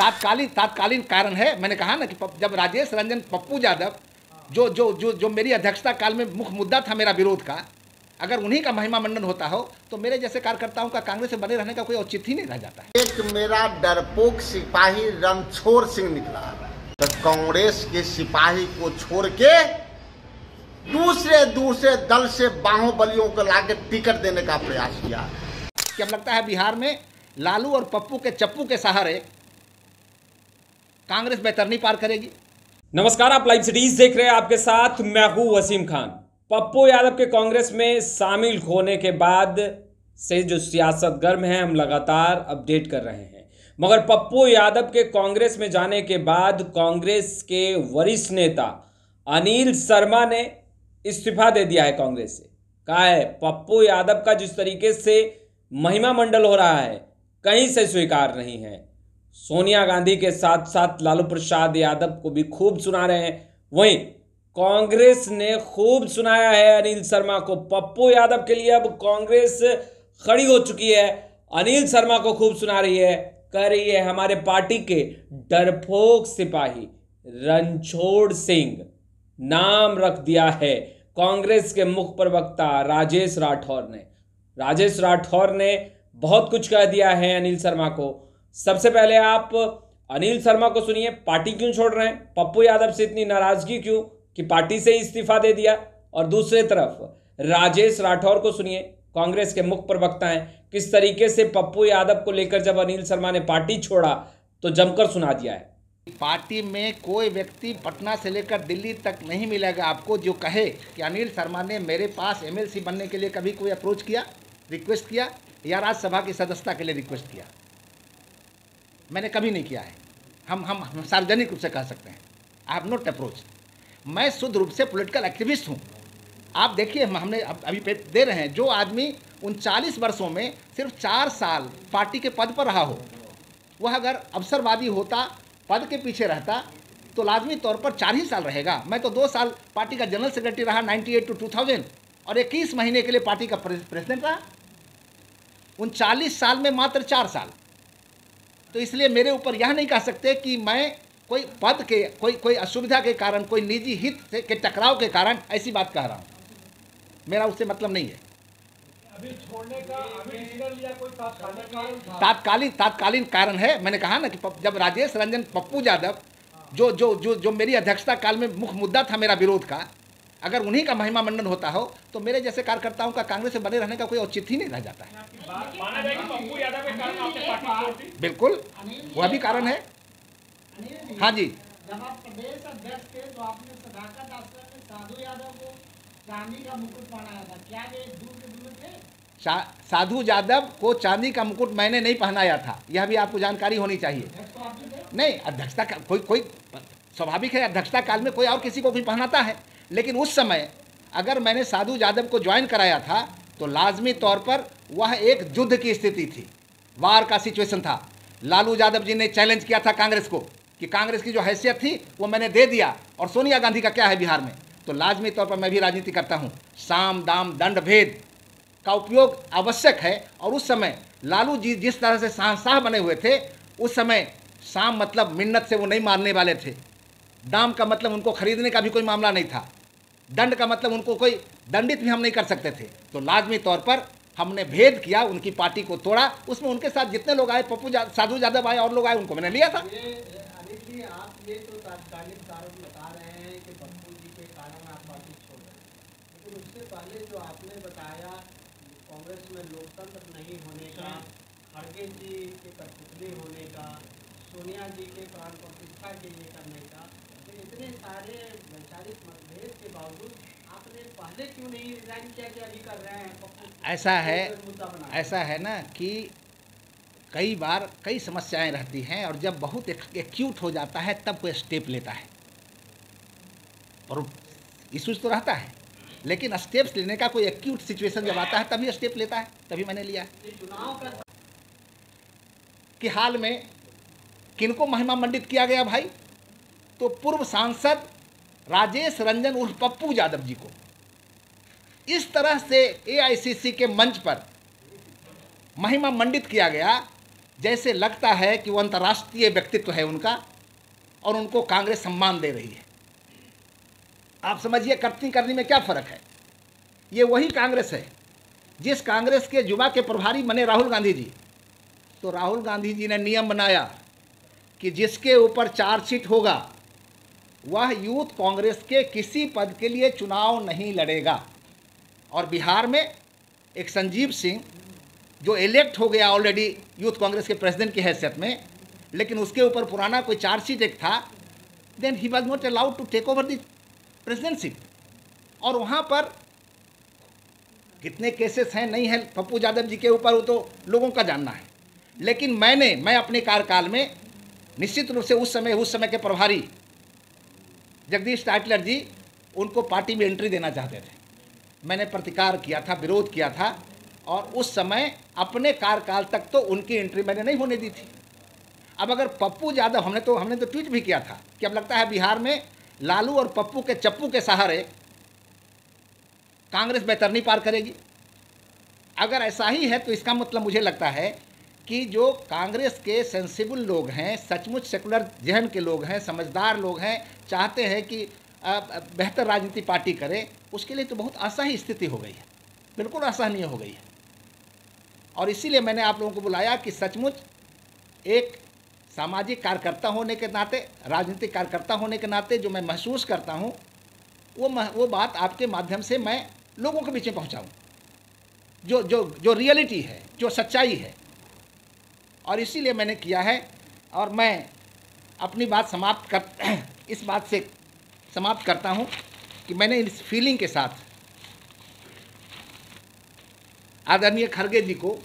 तात्कालीन कारण है। मैंने कहा ना कि जब राजेश रंजन पप्पू यादव जो जो जो जो मेरी अध्यक्षता काल में मुख्य मुद्दा था मेरा विरोध का, अगर उन्हीं का महिमा मंडन होता हो तो मेरे जैसे कार्यकर्ताओं का कांग्रेस में बने रहने का कोई औचित्य ही नहीं रह जाता है। एक मेरा डरपोक सिपाही रणछोड़ सिंह निकला तो कांग्रेस के सिपाही को छोड़ के दूसरे दल से बाहुबलियों को लाके टिकट देने का प्रयास किया। कि अब लगता है बिहार में लालू और पप्पू के चप्पू के सहारे कांग्रेस बैतरनी पार करेगी। नमस्कार, आप लाइव सिटीज देख रहे हैं, आपके साथ मैं हूं वसीम खान। पप्पू यादव के कांग्रेस में शामिल होने के बाद से जो सियासत गर्म है, हम लगातार अपडेट कर रहे हैं। मगर पप्पू यादव के कांग्रेस में जाने के बाद कांग्रेस के वरिष्ठ नेता अनिल शर्मा ने इस्तीफा दे दिया है कांग्रेस से। कहा है पप्पू यादव का जिस तरीके से महिमा मंडल हो रहा है कहीं से स्वीकार नहीं है। सोनिया गांधी के साथ साथ लालू प्रसाद यादव को भी खूब सुना रहे हैं, वहीं कांग्रेस ने खूब सुनाया है अनिल शर्मा को। पप्पू यादव के लिए अब कांग्रेस खड़ी हो चुकी है, अनिल शर्मा को खूब सुना रही है, कह रही है हमारे पार्टी के डरपोक सिपाही रणछोड़ सिंह, नाम रख दिया है कांग्रेस के मुख्य प्रवक्ता राजेश राठौर ने बहुत कुछ कह दिया है अनिल शर्मा को। सबसे पहले आप अनिल शर्मा को सुनिए, पार्टी क्यों छोड़ रहे हैं, पप्पू यादव से इतनी नाराजगी क्यों कि पार्टी से इस्तीफा दे दिया। और दूसरी तरफ राजेश राठौर को सुनिए, कांग्रेस के मुख्य प्रवक्ता हैं, किस तरीके से पप्पू यादव को लेकर जब अनिल शर्मा ने पार्टी छोड़ा तो जमकर सुना दिया है। पार्टी में कोई व्यक्ति पटना से लेकर दिल्ली तक नहीं मिलेगा आपको जो कहे कि अनिल शर्मा ने मेरे पास एमएलसी बनने के लिए कभी कोई अप्रोच किया, रिक्वेस्ट किया या राज्यसभा की सदस्यता के लिए रिक्वेस्ट किया। मैंने कभी नहीं किया है। हम सार्वजनिक रूप से कह सकते हैं आई हैव नॉट अप्रोच। मैं शुद्ध रूप से पॉलिटिकल एक्टिविस्ट हूँ। आप देखिए, हमने अभी दे रहे हैं, जो आदमी 39 वर्षों में सिर्फ 4 साल पार्टी के पद पर रहा हो, वह अगर अवसरवादी होता, पद के पीछे रहता, तो लाजमी तौर पर 4 ही साल रहेगा। मैं तो 2 साल पार्टी का जनरल सेक्रेटरी रहा 98 to 2000 और 21 महीने के लिए पार्टी का प्रेसिडेंट रहा। 39 साल में मात्र 4 साल। तो इसलिए मेरे ऊपर यह नहीं कह सकते कि मैं कोई पद के कोई असुविधा के कारण, कोई निजी हित के टकराव के कारण ऐसी बात कह रहा हूँ। मेरा उससे मतलब नहीं है। अभी छोड़ने का अभी डिसीजन लिया कोई तात्कालीन कारण है। मैंने कहा ना कि जब राजेश रंजन पप्पू यादव जो जो जो जो मेरी अध्यक्षता काल में मुख्य मुद्दा था मेरा विरोध का, अगर उन्हीं का महिमा मंडन होता हो तो मेरे जैसे कार्यकर्ताओं का कांग्रेस में बने रहने का कोई औचित्य ही नहीं रह जाता है। माना जाए कि पप्पू यादव के कारण आपने पार्टी छोड़ दी। बिल्कुल, वह भी कारण है। हाँ जी, जब आप प्रदेश अध्यक्ष थे तो आपने सदाकत आश्रम में साधु यादव को चांदी का मुकुट पहनाया था, क्या वे दूर के दूर थे? साधु यादव को चांदी का मुकुट मैंने नहीं पहनाया था, यह भी आपको जानकारी होनी चाहिए। नहीं, अध्यक्षता कोई स्वाभाविक है, अध्यक्षता काल में कोई और किसी को भी पहनाता है, लेकिन उस समय अगर मैंने साधु यादव को ज्वाइन कराया था तो लाजमी तौर पर वह एक युद्ध की स्थिति थी, वार का सिचुएशन था। लालू यादव जी ने चैलेंज किया था कांग्रेस को कि कांग्रेस की जो हैसियत थी वो मैंने दे दिया, और सोनिया गांधी का क्या है बिहार में। तो लाजमी तौर पर मैं भी राजनीति करता हूँ, साम दाम दंड भेद का उपयोग आवश्यक है। और उस समय लालू जी जिस तरह से शहंशाह बने हुए थे, उस समय साम मतलब मिन्नत से वो नहीं मारने वाले थे, दाम का मतलब उनको खरीदने का भी कोई मामला नहीं था, दंड का मतलब उनको कोई दंडित भी हम नहीं कर सकते थे। तो लाजमी तौर पर हमने भेद किया, उनकी पार्टी को तोड़ा। उसमें उनके साथ जितने लोग आए, पप्पू साधु यादव आए और लोग आए, उनको मैंने लिया था। अनिल जी, आप ये तो तात्कालिक कारण बता रहे हैं कि पप्पू जी के कारण आप पार्टी छोड़ रहे हैं, लेकिन उससे पहले जो आपने बताया कांग्रेस में लोकतंत्र नहीं होने का, खड़गे जी के कठपुतली होने का, सोनिया जी के प्राण प्रतिष्ठा के लिए करने का, तो इतने सारे वैचारिक मतभेद के बावजूद आपने पहले क्यों नहीं रिजाइन किया कि अभी कर रहे हैं? ऐसा है ना कि कई बार कई समस्याएं रहती हैं, और जब बहुत एक्यूट हो जाता है तब कोई स्टेप लेता है, और इशूज तो रहता है, लेकिन स्टेप्स लेने का कोई एक्यूट सिचुएशन जब आता है तभी स्टेप लेता है। तभी मैंने लिया है कि हाल में किनको महिमा मंडित किया गया भाई, तो पूर्व सांसद राजेश रंजन उर्फ पप्पू यादव जी को इस तरह से एआईसीसी के मंच पर महिमा मंडित किया गया जैसे लगता है कि वो अंतर्राष्ट्रीय व्यक्तित्व है उनका और उनको कांग्रेस सम्मान दे रही है। आप समझिए करनी करनी में क्या फ़र्क है। ये वही कांग्रेस है जिस कांग्रेस के युवा के प्रभारी बने राहुल गांधी जी। तो राहुल गांधी जी ने नियम बनाया कि जिसके ऊपर चार्जशीट होगा वह यूथ कांग्रेस के किसी पद के लिए चुनाव नहीं लड़ेगा। और बिहार में एक संजीव सिंह जो इलेक्ट हो गया ऑलरेडी यूथ कांग्रेस के प्रेसिडेंट की हैसियत में, लेकिन उसके ऊपर पुराना कोई चार्जशीट एक था, then he was not allowed to take over the presidentship. और वहाँ पर कितने केसेस हैं नहीं है पप्पू यादव जी के ऊपर, वो तो लोगों का जानना है। लेकिन मैं अपने कार्यकाल में निश्चित रूप से उस समय के प्रभारी जगदीश टाइटलर जी उनको पार्टी में एंट्री देना चाहते थे। मैंने प्रतिकार किया था, विरोध किया था, और उस समय अपने कार्यकाल तक तो उनकी एंट्री मैंने नहीं होने दी थी। अब अगर पप्पू यादव, हमने तो ट्वीट भी किया था कि अब लगता है बिहार में लालू और पप्पू के चप्पू के सहारे कांग्रेस बैतरनी पार करेगी। अगर ऐसा ही है तो इसका मतलब मुझे लगता है कि जो कांग्रेस के सेंसिबल लोग हैं, सचमुच सेकुलर जहन के लोग हैं, समझदार लोग हैं, चाहते हैं कि बेहतर राजनीति पार्टी करे, उसके लिए तो बहुत असह्य स्थिति हो गई है, बिल्कुल असहनीय हो गई है। और इसीलिए मैंने आप लोगों को बुलाया कि सचमुच एक सामाजिक कार्यकर्ता होने के नाते, राजनीतिक कार्यकर्ता होने के नाते जो मैं महसूस करता हूँ वो बात आपके माध्यम से मैं लोगों के बीच में पहुँचाऊँ, जो रियलिटी है, जो सच्चाई है। और इसीलिए मैंने किया है। और मैं अपनी बात इस बात से समाप्त करता हूँ कि मैंने इस फीलिंग के साथ आदरणीय खड़गे जी को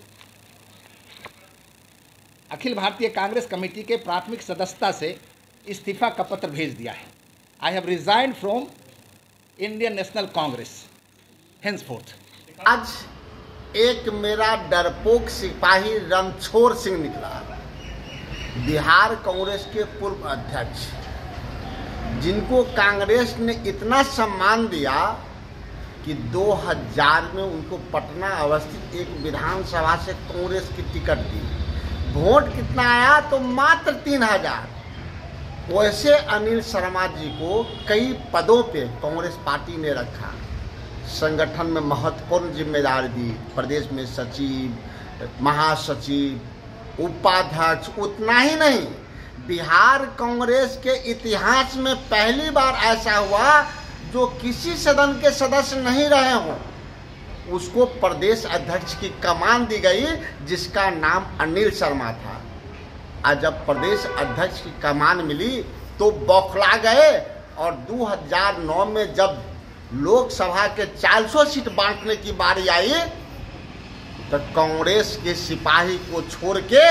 अखिल भारतीय कांग्रेस कमेटी के प्राथमिक सदस्यता से इस्तीफा का पत्र भेज दिया है। I have resigned from Indian National Congress henceforth. आज एक मेरा डरपोक सिपाही रणछोड़ सिंह निकला, बिहार कांग्रेस के पूर्व अध्यक्ष, जिनको कांग्रेस ने इतना सम्मान दिया कि 2000 में उनको पटना अवस्थित एक विधानसभा से कांग्रेस की टिकट दी। वोट कितना आया तो मात्र 3000। वैसे अनिल शर्मा जी को कई पदों पे कांग्रेस पार्टी ने रखा, संगठन में महत्वपूर्ण जिम्मेदारी दी, प्रदेश में सचिव, महासचिव, उपाध्यक्ष। उतना ही नहीं, बिहार कांग्रेस के इतिहास में पहली बार ऐसा हुआ जो किसी सदन के सदस्य नहीं रहे हों उसको प्रदेश अध्यक्ष की कमान दी गई, जिसका नाम अनिल शर्मा था। आज जब प्रदेश अध्यक्ष की कमान मिली तो बौखला गए। और 2009 में जब लोकसभा के 400 सीट बांटने की बारी आई तो कांग्रेस के सिपाही को छोड़ के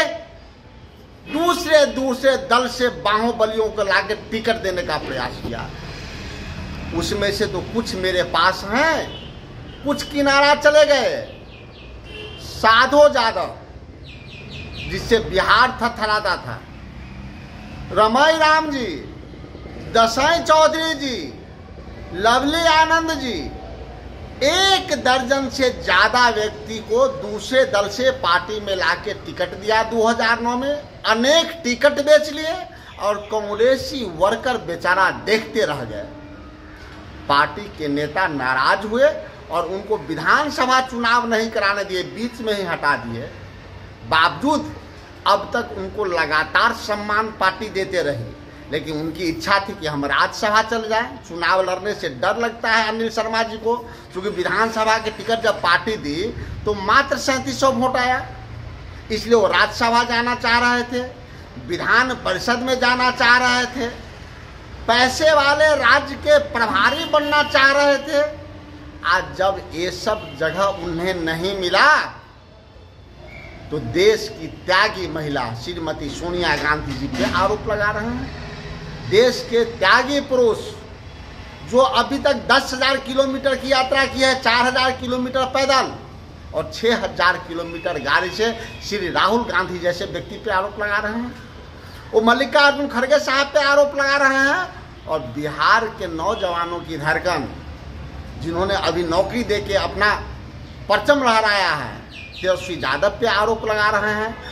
दूसरे दल से बाहुबलियों को लाके टिकट देने का प्रयास किया। उसमें से तो कुछ मेरे पास हैं, कुछ किनारा चले गए। साधो यादव, जिससे बिहार थरथराता था, रमई राम जी, दसाई चौधरी जी, लवली आनंद जी, 1 दर्जन से ज्यादा व्यक्ति को दूसरे दल से पार्टी में लाके टिकट दिया 2009 में। अनेक टिकट बेच लिए और कांग्रेसी वर्कर बेचारा देखते रह गए। पार्टी के नेता नाराज हुए और उनको विधानसभा चुनाव नहीं कराने दिए, बीच में ही हटा दिए। बावजूद अब तक उनको लगातार सम्मान पार्टी देते रही, लेकिन उनकी इच्छा थी कि हम राज्यसभा चल जाएं। चुनाव लड़ने से डर लगता है अनिल शर्मा जी को, क्योंकि विधानसभा की टिकट जब पार्टी दी तो मात्र 3700 वोट आया, इसलिए वो राज्यसभा जाना चाह रहे थे, विधान परिषद में जाना चाह रहे थे, पैसे वाले राज्य के प्रभारी बनना चाह रहे थे। आज जब ये सब जगह उन्हें नहीं मिला तो देश की त्यागी महिला श्रीमती सोनिया गांधी जी पे आरोप लगा रहे हैं। देश के त्यागी पुरुष जो अभी तक 10,000 किलोमीटर की यात्रा की है, 4,000 किलोमीटर पैदल और 6,000 किलोमीटर गाड़ी से, श्री राहुल गांधी जैसे व्यक्ति पे आरोप लगा रहे हैं। वो मल्लिकार्जुन खड़गे साहब पे आरोप लगा रहे हैं। और बिहार के नौजवानों की धड़कन, जिन्होंने अभी नौकरी देके अपना परचम लहराया है, तेजस्वी यादव पे आरोप लगा रहे हैं।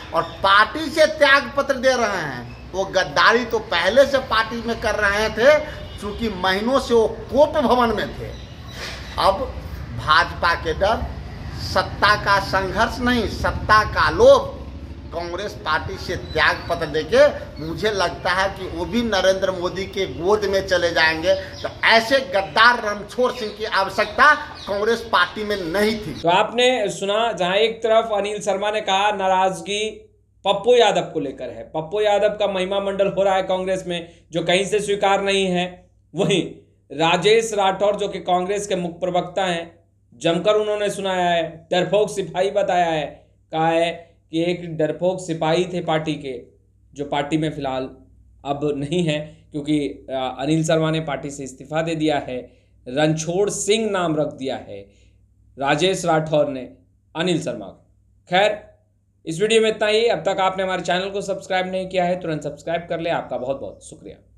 और पार्टी से त्याग पत्र दे रहे हैं। वो गद्दारी तो पहले से पार्टी में कर रहे थे, चूंकि महीनों से वो कोप भवन में थे। अब भाजपा के डर, सत्ता का संघर्ष नहीं, सत्ता का लोभ, कांग्रेस पार्टी से त्याग पत्र देके मुझे लगता है कि वो भी नरेंद्र मोदी के गोद में चले जाएंगे। तो ऐसे गद्दार रणछोड़ सिंह की आवश्यकता कांग्रेस पार्टी में नहीं थी। तो आपने सुना, जहां एक तरफ अनिल शर्मा ने कहा नाराजगी पप्पू यादव को लेकर है, पप्पू यादव का महिमा मंडल हो रहा है कांग्रेस में जो कहीं से स्वीकार नहीं है, वहीं राजेश राठौर जो कि कांग्रेस के मुख्य प्रवक्ता हैं, जमकर उन्होंने सुनाया है, डरपोक सिपाही बताया है, कहा है कि एक डरपोक सिपाही थे पार्टी के जो पार्टी में फिलहाल अब नहीं है क्योंकि अनिल शर्मा ने पार्टी से इस्तीफा दे दिया है, रणछोड़ सिंह नाम रख दिया है राजेश राठौर ने अनिल शर्मा को। खैर, इस वीडियो में इतना ही। अब तक आपने हमारे चैनल को सब्सक्राइब नहीं किया है तुरंत सब्सक्राइब कर ले। आपका बहुत बहुत शुक्रिया।